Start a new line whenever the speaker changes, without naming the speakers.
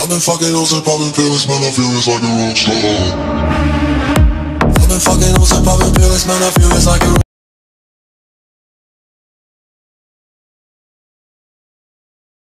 I've been fucking hoes and popping pills, man, I feel it's like a rock star. I've been fucking hoes and popping pills, man, I feel it's like a